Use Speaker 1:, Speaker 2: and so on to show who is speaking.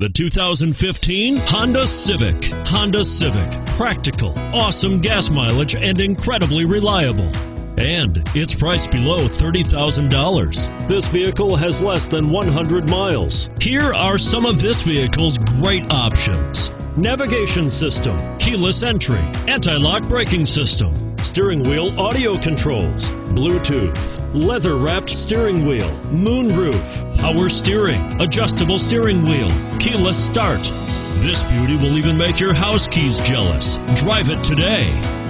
Speaker 1: The 2015 Honda Civic. Honda Civic. Practical, awesome gas mileage, and incredibly reliable. And it's priced below $30,000. This vehicle has less than 100 miles. Here are some of this vehicle's great options: navigation system, keyless entry, anti-lock braking system, steering wheel audio controls, Bluetooth, leather-wrapped steering wheel, moonroof, power steering, adjustable steering wheel, keyless start. This beauty will even make your house keys jealous. Drive it today.